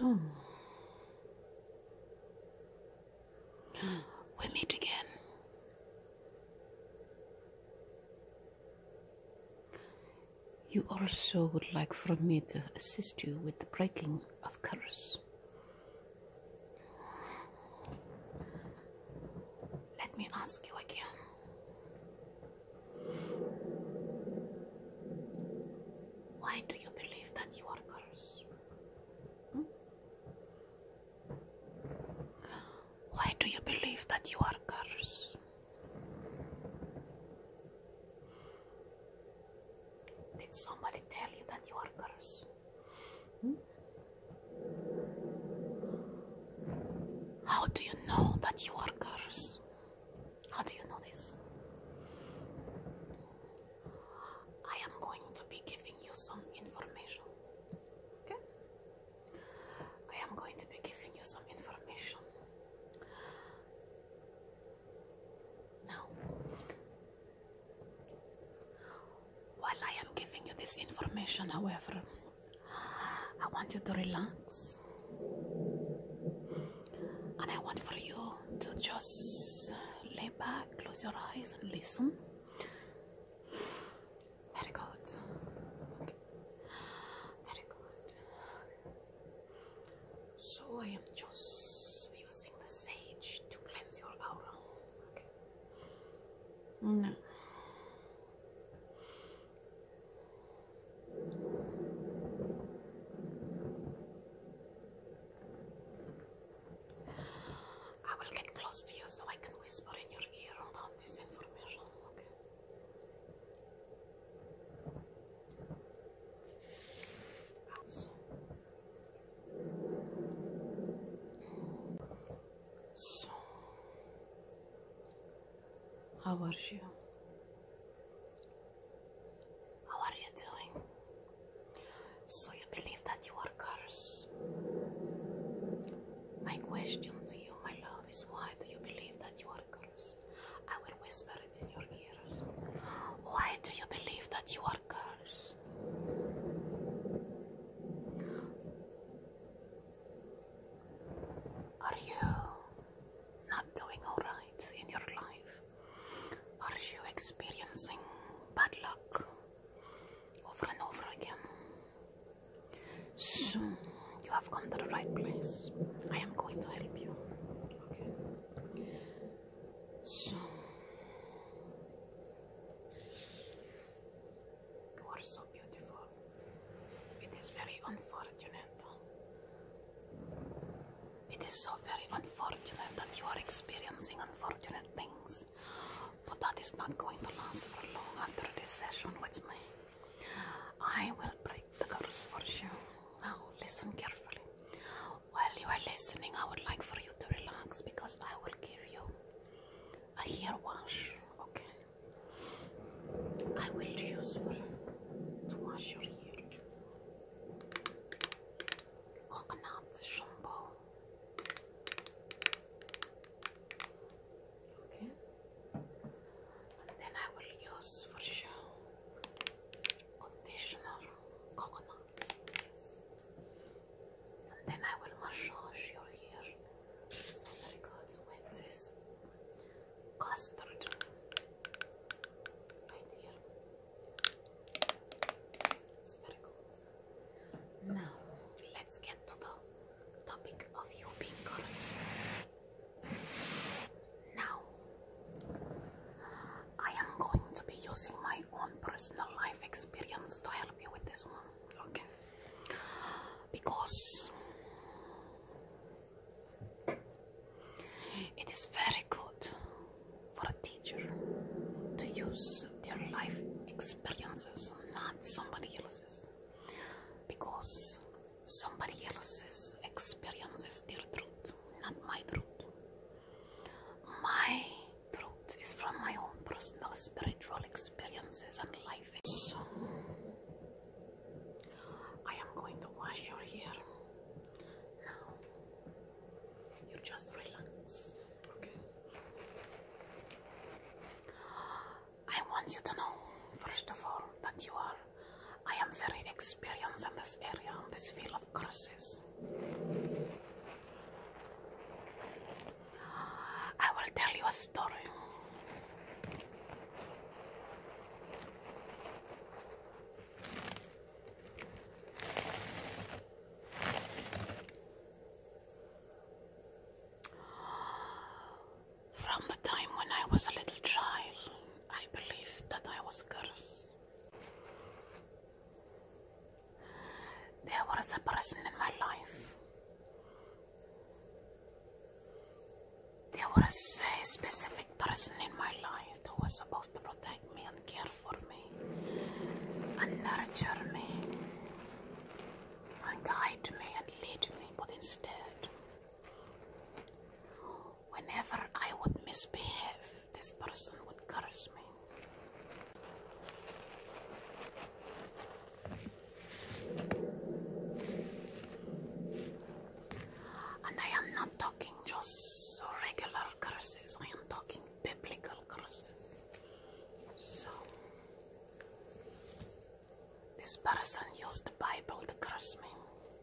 So, we meet again. You also would like for me to assist you with the breaking of curse. Let me ask you again. Why do you believe that you are cursed? Why do you believe that you are cursed? Did somebody tell you that you are cursed? How do you know that you are cursed? How do you know this? I am going to be giving you some information. Okay? I am going to be giving you some information. Now, while I am giving you this information, however, I want you to relax. And I want for you to just lay back, close your eyes and listen. Very good. Very good. So I am just using the sage to cleanse your aura. Okay. Now, I will get close to you so I can whisper in your ear about this information. Okay. So, how are you? How are you doing? So you believe that you are cursed? My question to you, my love, is why do you believe that you are cursed? I will whisper it in your ears. Why do you believe that you are cursed? Are you not doing alright in your life? Are you experiencing bad luck over and over again? So, you have come to the right place. I am going to help you. Okay. So, you are so beautiful. It is very unfortunate. It is so very unfortunate that you are experiencing unfortunate things. But that is not going to last for long after this session with me. I will break the curse for you. Now, listen carefully. While you are listening, I would like for you to relax because I will give you a hair wash, okay? I will use to wash your hair. Coconut shampoo. Okay? And then I will use for you conditioner, coconut. Yes. And then I will massage your hair. So very good with this custard right here. It's very good. Now let's get to the topic of you being cursed. Now I am going to be using my own personal life experience to help you with this one, okay? Because it is very good for a teacher to use their life experiences, not somebody else's. Because somebody else's experience is their truth, not my truth. My truth is from my own personal spiritual experiences and life. So, I am going to wash your hair. Now, you just relax, okay? I want you to know, first of all, that I am very experienced in this area, in this field of curses. a story. From the time when I was a little child, I believed that I was cursed. There was a person in my life. There was a specific person in my life who was supposed to protect me and care for me and nurture me and guide me and lead me, but instead, whenever I would misbehave, this person would curse me. And I am not talking just regular curses, I am talking biblical curses. So, this person used the Bible to curse me.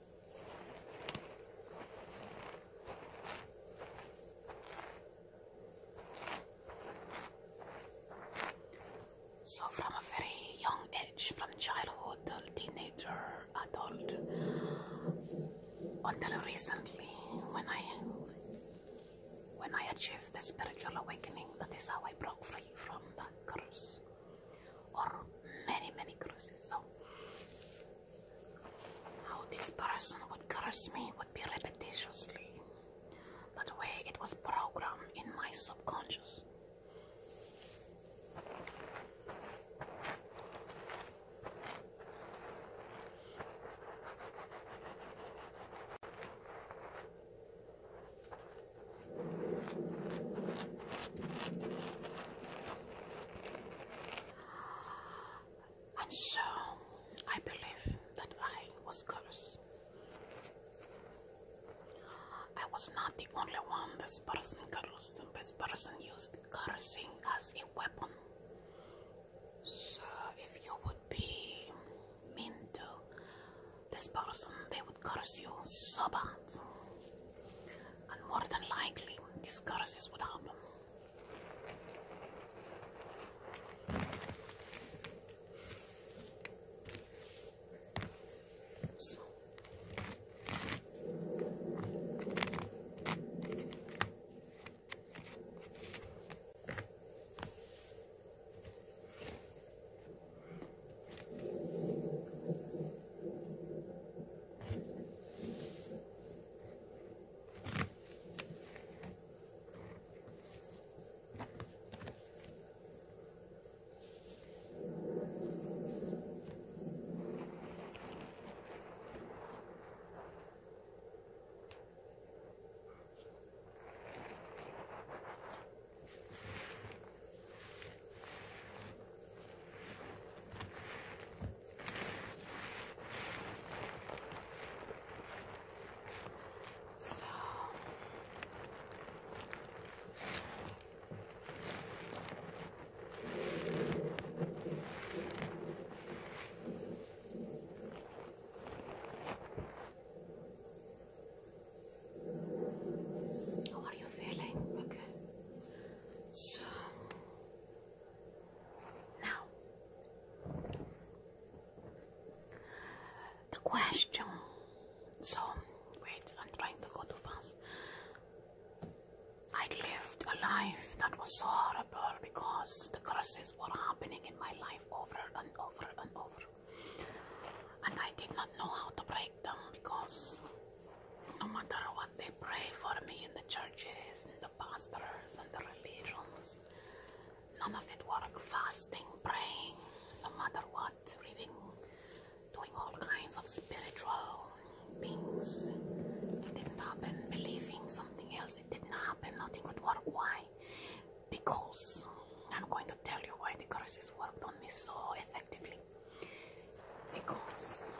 So from a very young age, from childhood till teenager, adult, until recently, when I achieved the spiritual awakening, that is how I broke free from that curse, or many, many curses. So, how this person would curse me would be repetitiously, that way it was programmed in my subconscious. And so, I believe that I was cursed. I was not the only one this person cursed. This person used cursing as a weapon. So, if you would be mean to this person, they would curse you so bad. And more than likely, these curses would happen. Question. So, wait, I'm trying to go too fast. I lived a life that was so horrible because the curses were happening in my life over and over and over. And I did not know how to break them because no matter what they pray for me in the churches, in the pastors, and the religions, none of it worked. Fasting, praying, no matter what, reading, doing all kinds of spiritual things. It didn't happen. Believing something else, it didn't happen. Nothing could work. Why? Because I'm going to tell you why the curses worked on me so effectively. Because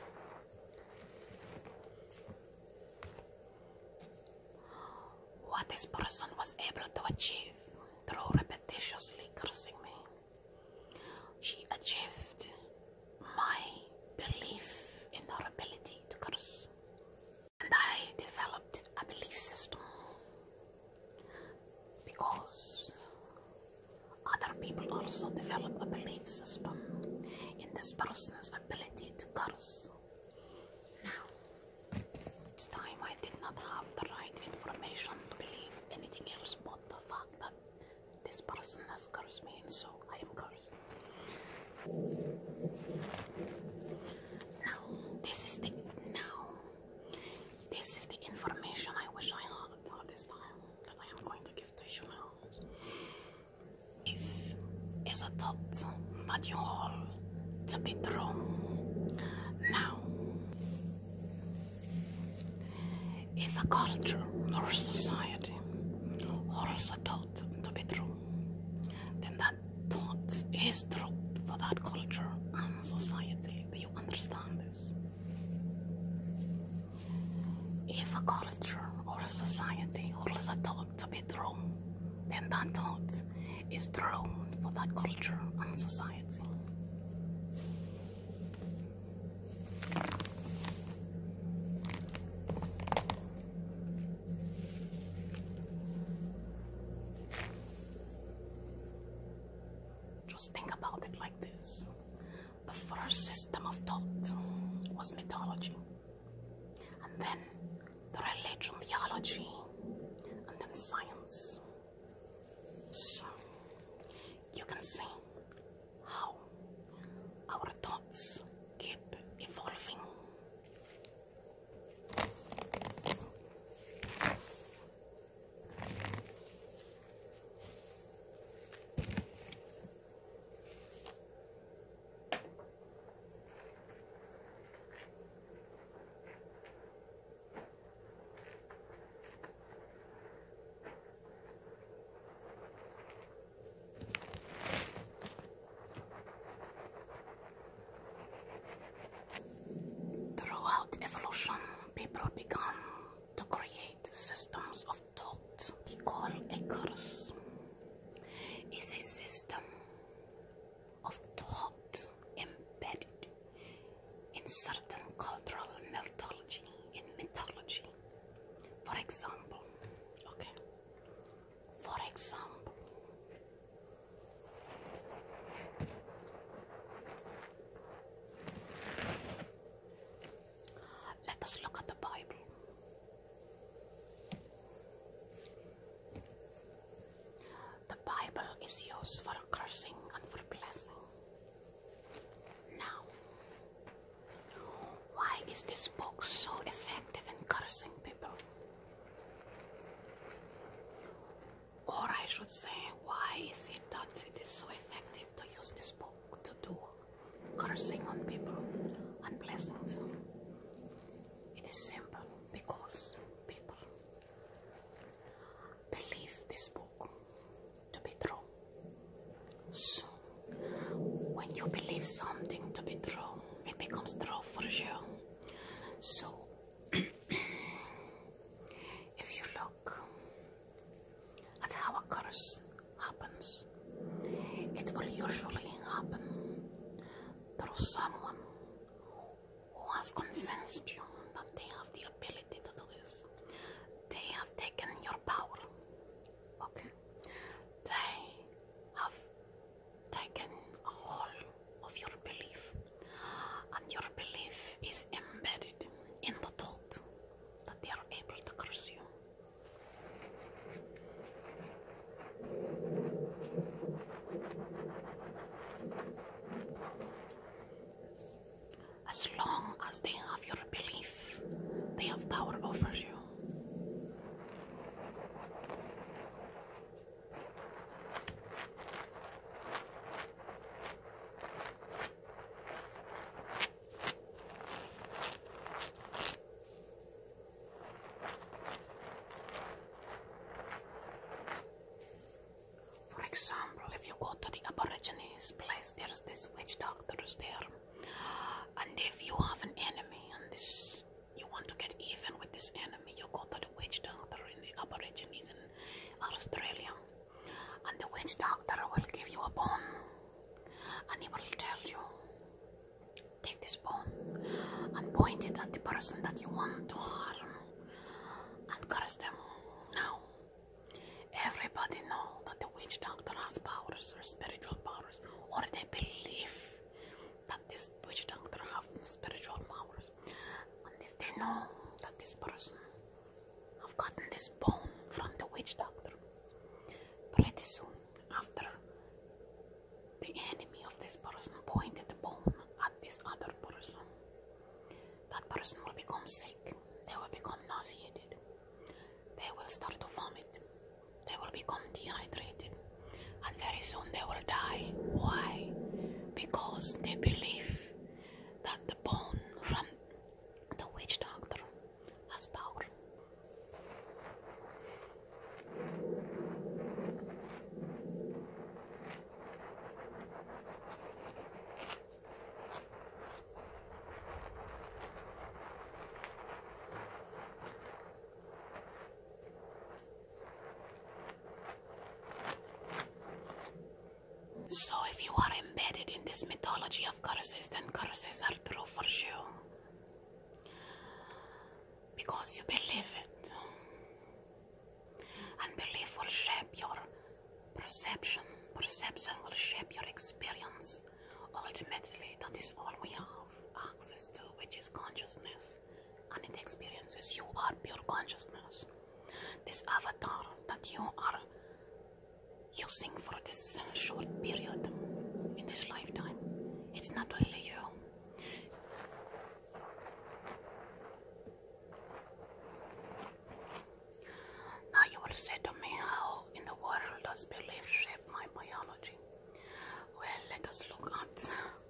what this person was able to achieve through repetitiously cursing me, she achieved my belief in her ability to curse. And I developed a belief system because also develop a belief system in this person's ability to curse. Now, this time I did not have the right information to believe anything else but the fact that this person has cursed me, and so I am cursed. Now, this is the information I wish I had at this time that I am going to give to you now. If it's a thought that you hold to be true. Now, if a culture or society holds a thought to be true, then that thought is true for that culture and society. Do you understand this? If a culture or a society holds a thought to be true, then that thought is true for that culture and society. Just think about it like this. The first system of thought was mythology, and then the religion, theology, and then science. So, you can see how our thoughts keep evolving. Throughout evolution, people began to create systems of thought. We call a curse is a system of thought embedded in certain cultural mythology. For example, let us look at the Bible. The Bible is used for cursing and for blessing. Now, why is this book so effective in cursing people? Or I should say, why is it that it is so effective to use this book to do cursing on people and blessing too? It is simple, because people believe this book to be true. So, when you believe something to be true, it becomes true for you. So, if you look at how a curse happens, it will usually happen through someone who has convinced you that they have the ability to do this. They have taken your power, okay? They have taken a hold of your belief, and your belief is embedded in the thought that they are able to curse you. As long as they have your belief, they have power over you. For example, if you go to the Aborigines place, there's this witch doctors there. And if you have an enemy and you want to get even with this enemy, you go to the witch doctor in the Aborigines in Australia. And the witch doctor will give you a bone. And he will tell you, take this bone and point it at the person that you want to harm and curse them. Now, everybody knows that the witch doctor has powers or spiritual powers. know that this person have gotten this bone from the witch doctor. Pretty soon after, the enemy of this person pointed the bone at this other person. That person will become sick. They will become nauseated. They will start to vomit. They will become dehydrated. And very soon they will die. Why? Because they believe that the bone from the witch doctor has power. So if you are embedded in this mythology of curses, then curses are true for you. Because you believe it. And belief will shape your perception. Perception will shape your experience. Ultimately, that is all we have access to, which is consciousness. And it experiences. You are pure consciousness. This avatar that you are using for this short period in this lifetime, it's not really you. Now you will say to me, how in the world does belief shape my biology? Well, let us look at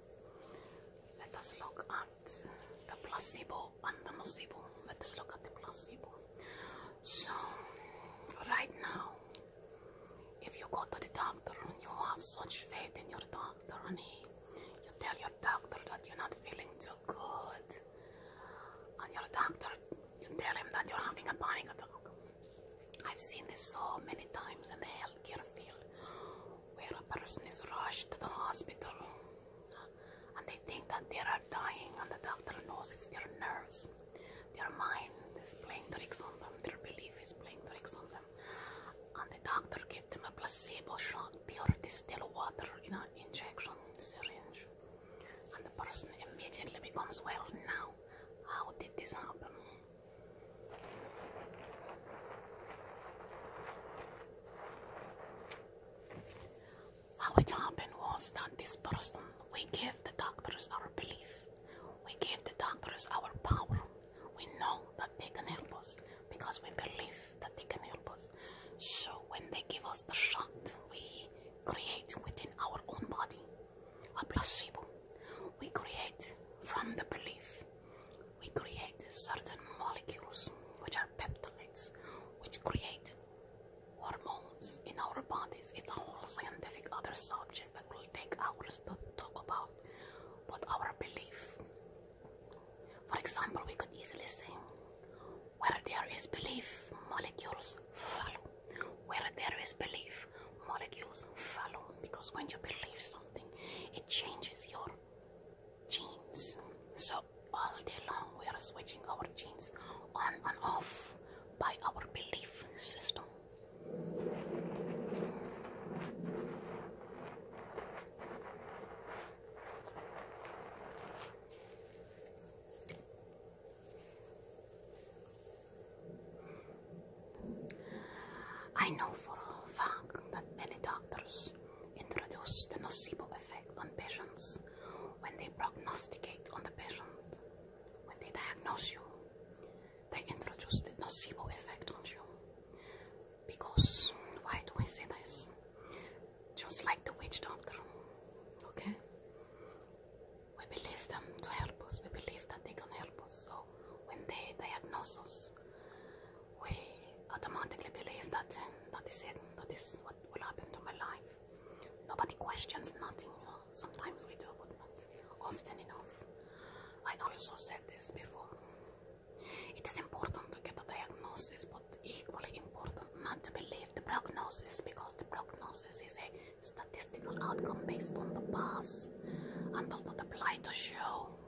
the placebo and the nocebo. Let us look at the placebo. So right now, if you go to the doctor, you have such faith in your doctor, and you tell your doctor that you're not feeling too good, and your doctor, you tell him that you're having a panic attack. I've seen this so many times in the healthcare field, where a person is rushed to the hospital, and they think that they are dying, and the doctor knows it's their nerves, their mind is playing tricks on them, their belief is playing tricks on them. And the doctor gave them a placebo shot, pure distilled water in an injection syringe. And the person immediately becomes well. Now, how did this happen? How it happened was that this person, we gave the doctors our belief. We gave the doctors our power. We know that they can help us because we believe that they can help us. So when they give us the shot, we create within our own body a placebo. We create from the belief. We create certain molecules, which are peptides, which create hormones in our bodies. It's a whole scientific other subject that will take hours to talk about. But our belief, for example, we could easily say, where there is belief, molecules follow. Where there is belief, molecules follow. Because when you believe something, it changes your genes. So all day long we are switching our genes on and off by our belief system. I know for a fact that many doctors introduce the nocebo effect on patients when they prognosticate on the patient. When they diagnose you, they introduce the nocebo effect on you. Because, why do I say this? Just like the witch doctor, okay? We believe them to help us. We believe that they can help us. So when they diagnose us, we automatically believe that that is it, that is what will happen to my life. Nobody questions nothing. Sometimes we do, but not often enough. I also said this before. It is important to get a diagnosis, but equally important not to believe the prognosis, because the prognosis is a statistical outcome based on the past and does not apply to you.